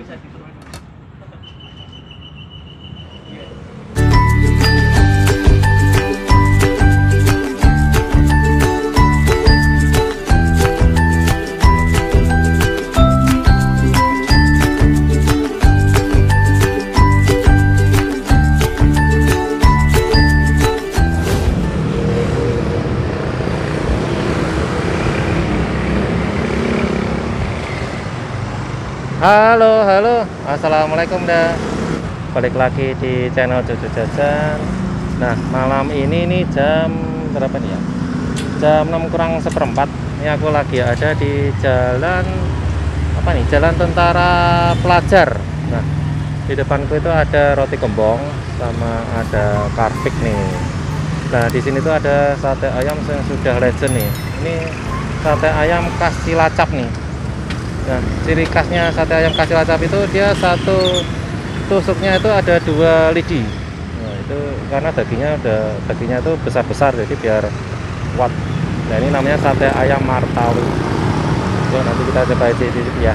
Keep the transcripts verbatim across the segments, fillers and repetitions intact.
bisa diturunin. Halo, halo, assalamualaikum dah. Balik lagi di channel Cucu Jajan. Nah, malam ini nih jam berapa nih ya? Jam enam kurang seperempat. Ini aku lagi ada di jalan apa nih? Jalan Tentara Pelajar. Nah, di depanku itu ada roti gembong sama ada karpik nih. Nah, di sini tuh ada sate ayam yang sudah legend nih. Ini sate ayam khas Cilacap nih. Nah, ciri khasnya sate ayam khas Cilacap itu dia satu tusuknya itu ada dua lidi. Nah, itu karena dagingnya udah dagingnya itu besar-besar jadi biar kuat. Nah, ini namanya sate ayam Martawi. Yuk, nanti kita coba icip-icip ya.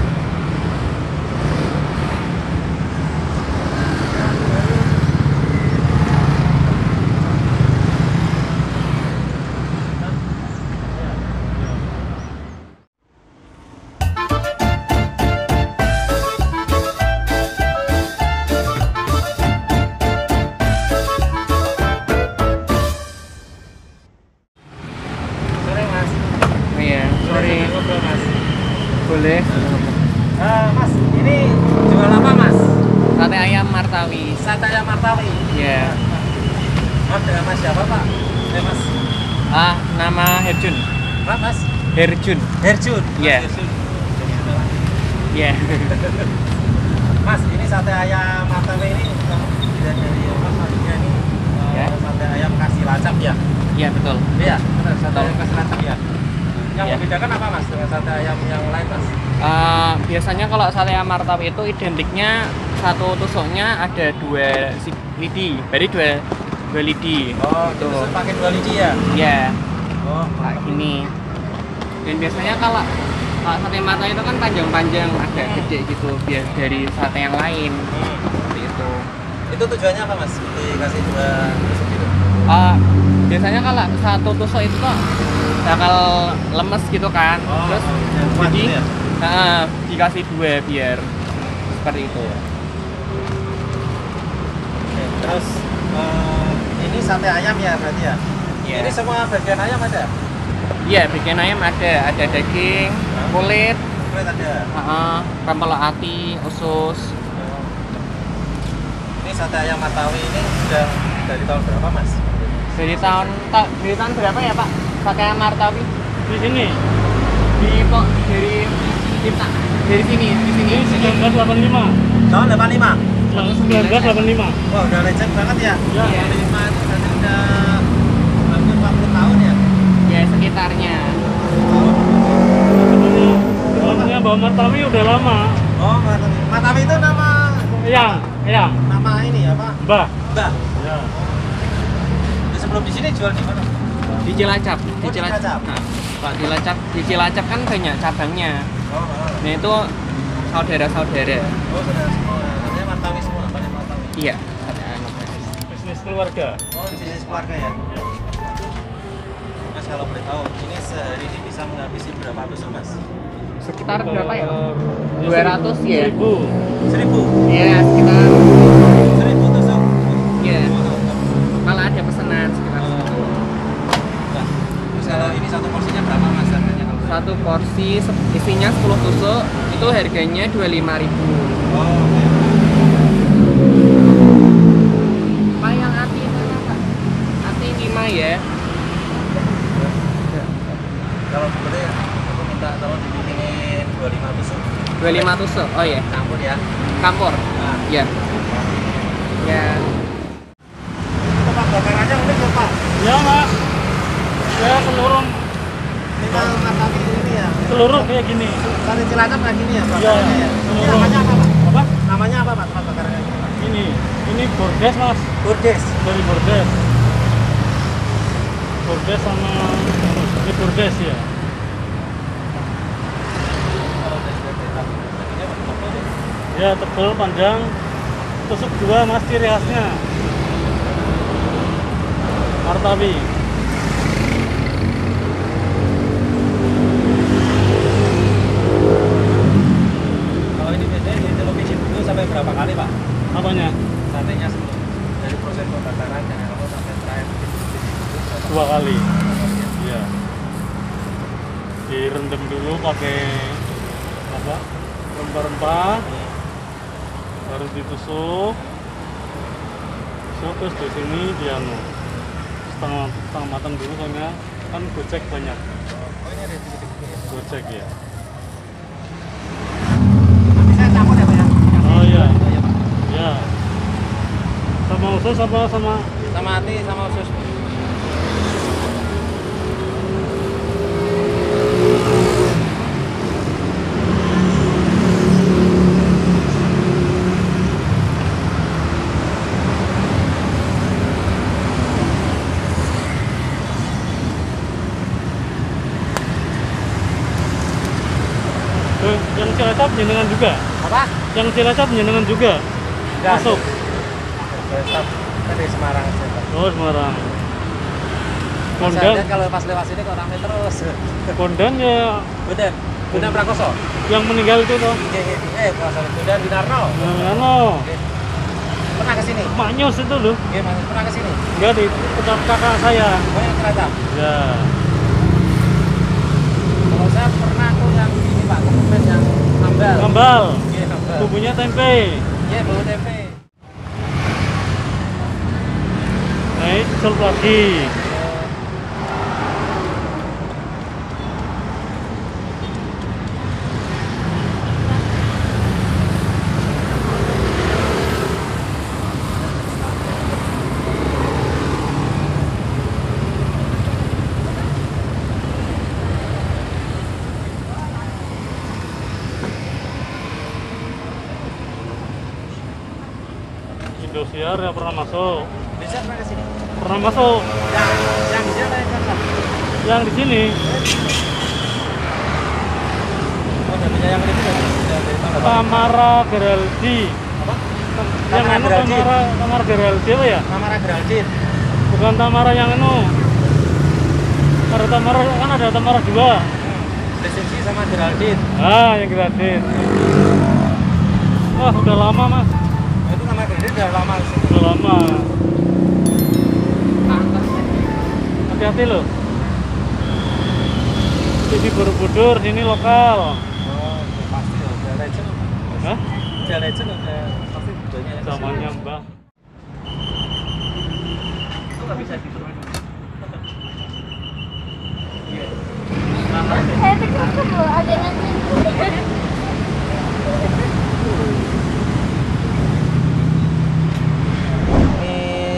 Boleh. Uh, mas, ini jual apa mas? Sate ayam Martawi. Sate ayam Martawi. Iya. Yeah. Mas dengan mas siapa pak? Eh mas. Ah, nama Herjun. Pak mas? Herjun. Herjun. Iya. Iya. Mas, ini sate ayam Martawi ini dari apa maksudnya ini? Uh, yeah. Sate ayam khas Cilacap ya? Iya betul. Iya, benar sate ayam khas Cilacap ya. Yang Ya. membedakan apa mas dengan sate ayam yang lain mas? Uh, biasanya kalau sate ayam Martawi itu identiknya satu tusuknya ada dua lidi, berarti dua dua lidi. Oh, itu ditusuk pakai dua lidi ya? Iya. Oh, Kayak gini. Dan biasanya kalau kalau sate Martawi itu kan panjang-panjang, agak gede gitu, biar dari sate yang lain. Hmm. Seperti itu. Itu tujuannya apa mas? Dikasih dua tusuk gitu? Uh, biasanya kalau satu tusuk itu kok bakal lemes gitu kan, Oh, terus kuat jadi gitu ya? uh, dikasih dua biar seperti itu. Oke, terus uh, ini sate ayam ya berarti ya? Iya. Ini semua bagian ayam ada? Iya, bagian ayam ada, ada daging, Hah? kulit, Kulit ada? uh, rempelo ati, usus. Oh. Ini sate ayam Martawi ini sudah dari tahun berapa mas? Dari tahun ta, dari tahun berapa ya Pak? Sate ayam Martawi Di sini, di kok dari kita dari sini di sini. ini seribu sembilan ratus delapan puluh lima. Tahun delapan puluh lima? seribu sembilan ratus delapan puluh lima. Wah udah legend banget ya? Ya. Iya. delapan puluh lima itu berarti udah hampir empat puluh tahun ya? Ya sekitarnya. Sebenarnya, sebenarnya Mbak Martawi udah lama. Oh Martawi. Martawi itu nama? Yang, yang, Nama ini apa? Mbah. Mbah. Ya. Jadi sebelum di sini jual di mana? Di Cilacap, di Oh, di Cilacap. Cilacap. Nah, Pak di Cilacap, di Cilacap kan banyak cabangnya. Oh, oh. Nah itu saudara-saudara. Oh saudara semua. Namanya Martawi semua, namanya Martawi. Iya, sate ayam Martawi. Bisnis keluarga. Oh bisnis keluarga ya? Mas kalau boleh tahu, ini sehari ini bisa menghabisi berapa tusuk mas? Sekitar berapa ya? Eh, dua ratus ya? Seribu. Seribu? Iya, sekitar. Seribu tusuk? Iya. Oh, Kalau ada pesanan sekitar oh. segitu. Nah, terus kalau ini satu porsinya berapa mas harganya? Kalau Satu porsi se- isinya sepuluh tusuk itu harganya dua puluh lima ribu. Oh, oke. Pak yang ati mana Pak? Ati lima ya? Kalau boleh aku minta tolong dibikinin dua puluh lima tusuk. dua puluh lima tusuk. Oh ya, Campur ya. campur. Nah, Ya. Ya. tempat bakarannya mungkin ya Pak. Ya Mas. Ya seluruh, Tinggal Martawi ini ya. seluruh kayak gini. Sate Cilacap kayak gini ya Pak? Iya, Bakarannya ya. Ini seluruh. namanya apa Pak? Apa? Namanya apa Pak? Tempat bakarannya ini Pak? Ini, ini bordes Mas. Burdes. Dari bordes. Bordes sama ini bordes ya. Kalau udah sudah dagingnya pakai apa? Ya Ya tebal, panjang, tusuk dua mas ciri khasnya. Martawi. Kalau ini biasanya dicelupi dulu sampai berapa kali Pak? Apanya? Satenya sebelum dari proses pembakaran dari awal sampai terakhir Dua kali. Iya. Direndam dulu pakai apa? Rempah-rempah. Baru ditusuk. Tusuk terus di sini dianu. Setengah setengah matang dulu soalnya kan gocek banyak. Oh ini ada sedikit-sedikit ya? Gocek ya. Nanti saya campur ya Pak ya? Oh iya. Oh iya Pak. Ya. Sama usus apa sama Sama hati sama usus. eh, yang Cilacap jenengan juga? Apa? Yang Cilacap jenengan juga? Enggak. Masuk. Stop. Dari Semarang sih Pak. Oh, Semarang. Saya Kondan, lihat kalau pas lewat sini kok ramai terus. Kondan ya Budan, Budan Prakoso. yang meninggal itu toh. Iya, iya, iya. Eh, Budan Budan Winarno. Nah, ano, Oke. Pernah ke sini? Maknyus itu loh. Iya, Mas. Pernah ke sini? Enggak di tempat kakak saya. Oh, yang Cilacap. Ya. Kalau saya pernah tuh yang ini Pak, kemudian yang ambal. Kambal. Iya, ambal. Bumbunya tempe. Iya, bau tempe. Nah, ini sup lagi. Indosiar ya pernah masuk. Bisa pernah ke sini? Pernah masuk. Yang yang di sini yang kan? Yang di sini. Oh, dan bisa yang ini juga. Bisa dari tahun berapa? Tamara Geraldi. Apa? Yang Tamara anu Geraldine. Tamara Tamara Geraldi apa ya? Tamara Geraldine. Bukan Tamara yang anu. Ada Tamara kan ada Tamara dua. Desisi sama Geraldine. Ah, yang Geraldi. Wah, udah lama mas. Oh, itu nama Geraldine udah lama di sini. Udah lama. Hati-hati loh. Ini Borobudur, sini lokal. Oh, pasti udah legend. Hah? Udah legend udah pasti budayanya. Zamannya Mbah. Itu nggak bisa diturunin. Saya terkejut loh, ada nanti. Ini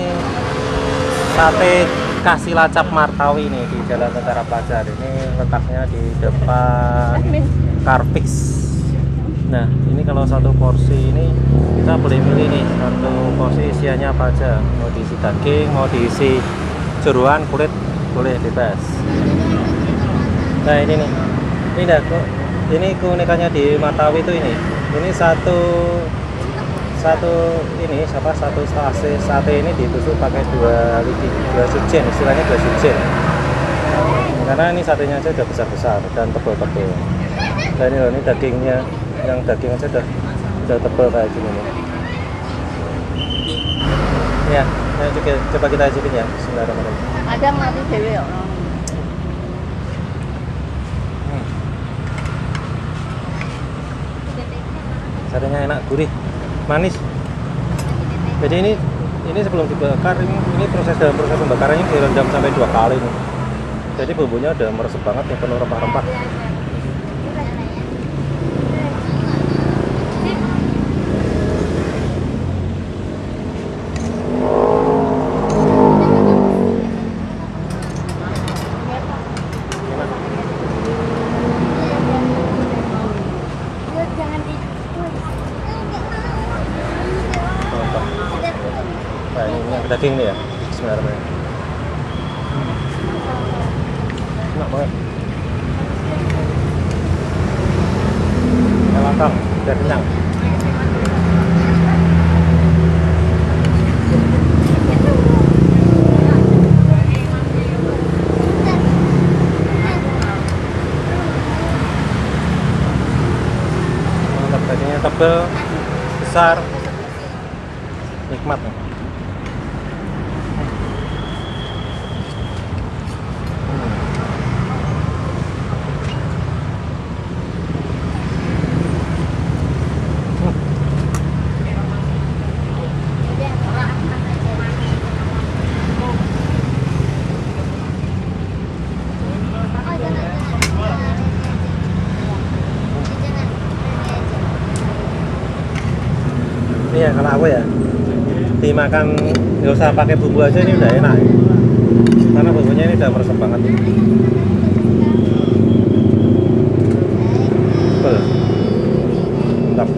sate khas Cilacap Martawi nih di Jalan Tentara Pelajar. Ini letaknya di depan Carpix. Nah, ini kalau satu porsi ini kita boleh milih nih satu porsi isiannya apa aja. Mau diisi daging, mau diisi jeroan, kulit, boleh bebas. Nah, ini nih. Ini dah kok. Ini keunikannya di Martawi itu ini. Ini satu satu ini siapa satu sate sate ini ditusuk pakai dua lidi, dua sujen, istilahnya dua sujen. Karena ini satenya aja udah besar-besar dan tebal-tebal. Dan ini loh, ini dagingnya, yang daging aja udah udah tebal kayak gini nih. Ya, ya coba, coba kita icipin ya. Bismillahirrahmanirrahim. Ada mati dewe ya. Satenya enak, gurih, manis. Jadi ini ini sebelum dibakar ini, ini proses dalam proses pembakarannya direndam sampai dua kali nih. Jadi bumbunya udah meresap banget nih, penuh rempah-rempah. Jangan di Nah, ini minyak daging nih ya. Bismillahirrahmanirrahim. Enak banget. Enak, biar kenyang. dagingnya tebal, besar, nikmat. Ini ya kalau aku ya dimakan nggak usah pakai bumbu aja ini udah enak karena bumbunya ini udah meresap banget. Betul. Mantap.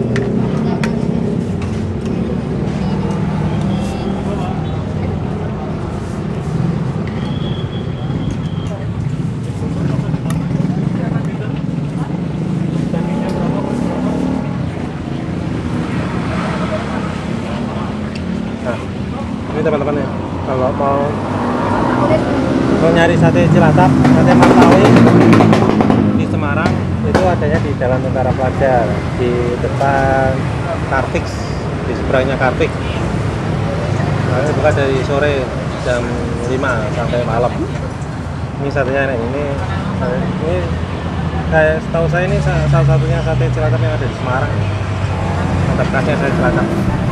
Nah, ini teman-teman ya, kalau mau mau nyari sate Cilacap, sate Martawi di Semarang itu adanya di Jalan Tentara Pelajar di depan Kartix, di seberangnya Kartix. Nah, ini buka dari sore jam lima sampai malam. Ini satenya enak. Ini ini kayak setahu saya ini salah satunya sate Cilacap yang ada di Semarang. Mantap khasnya sate Cilacap.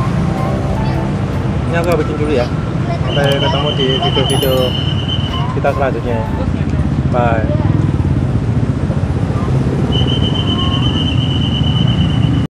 Ini aku habisin dulu ya. Sampai ketemu di video-video kita selanjutnya. Bye.